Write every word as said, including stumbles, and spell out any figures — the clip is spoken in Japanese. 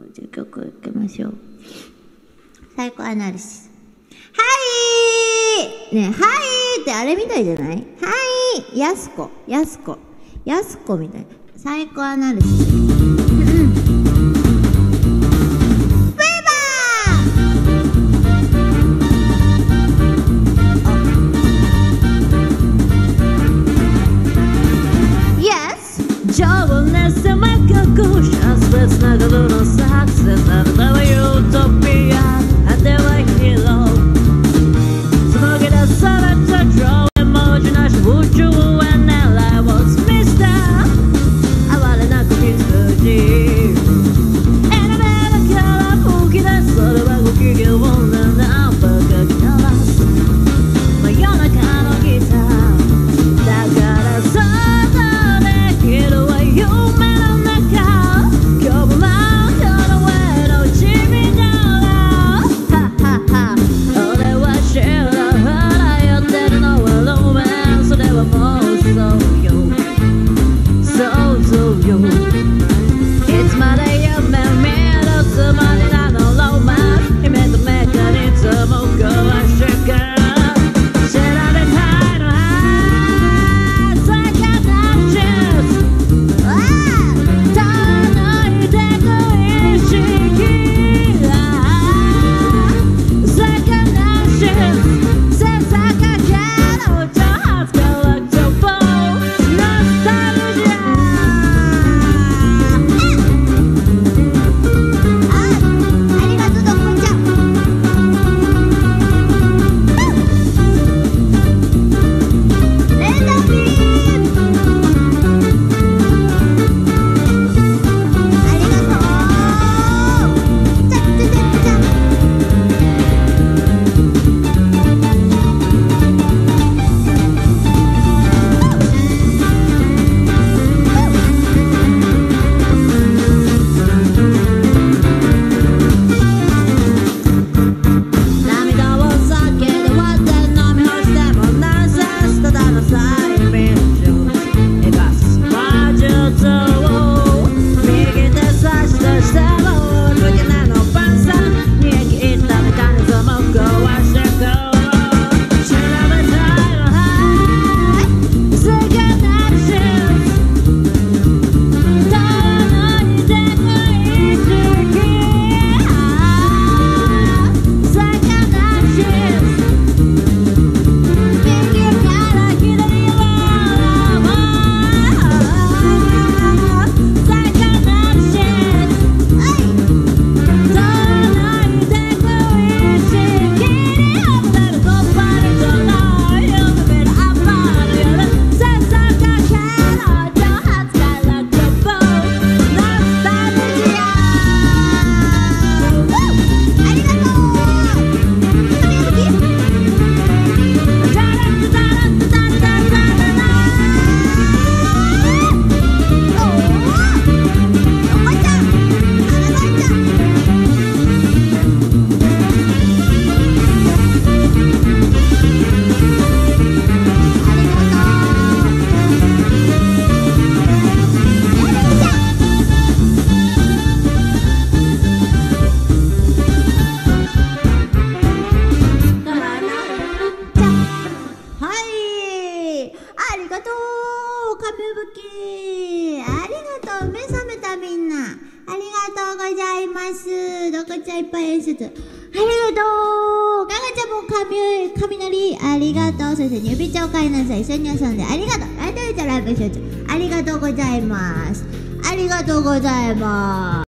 じゃあ曲いきましょう。サイコアナリシス。はいーねえ、はいーってあれみたいじゃない？はいーやすこ、やすこ、やすこみたい。サイコアナリシス。うん。 情熱でまかくシャスレスながらのサクセスあなたはユートピア果てはヒーロー紡ぎ出された情絵文字なし宇宙へ狙いをミスター哀れなく羊選べだから吹き出すそれはご機嫌なナンバーがキャラス真夜中のギターだからさ夢の中今日も真夜の上の君だハッハッハ俺は知らないやってるのはロマンスそれはもうそうよ想像よいつまで夢見るつもりなのロマンス夢とメカニズムを壊してから知られたいのはありがとうございます。